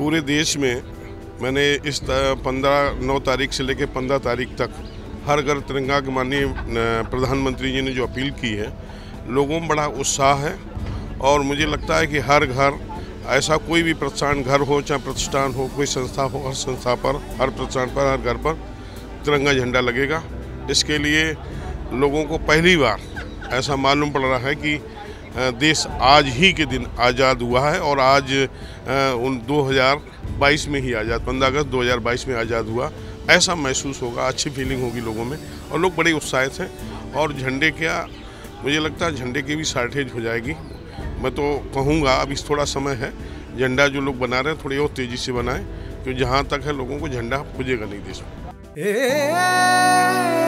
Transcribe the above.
पूरे देश में मैंने इस 9 तारीख से लेकर 15 तारीख तक हर घर तिरंगा के माननीय प्रधानमंत्री जी ने जो अपील की है, लोगों में बड़ा उत्साह है। और मुझे लगता है कि हर घर, ऐसा कोई भी प्रतिष्ठान घर हो, चाहे प्रतिष्ठान हो, कोई संस्था हो, हर संस्था पर, हर प्रतिष्ठान पर, हर घर पर तिरंगा झंडा लगेगा। इसके लिए लोगों को पहली बार ऐसा मालूम पड़ रहा है कि देश आज ही के दिन आज़ाद हुआ है और आज 2022 में ही आज़ाद, 15 अगस्त 2022 में आज़ाद हुआ, ऐसा महसूस होगा। अच्छी फीलिंग होगी लोगों में और लोग बड़े उत्साहित हैं। और झंडे क्या, मुझे लगता है झंडे की भी शॉर्टेज हो जाएगी। मैं तो कहूँगा अभी थोड़ा समय है, झंडा जो लोग बना रहे हैं थोड़ी और तेज़ी से बनाएं, क्योंकि जहाँ तक है लोगों को झंडा पूजेगा नहीं देश में।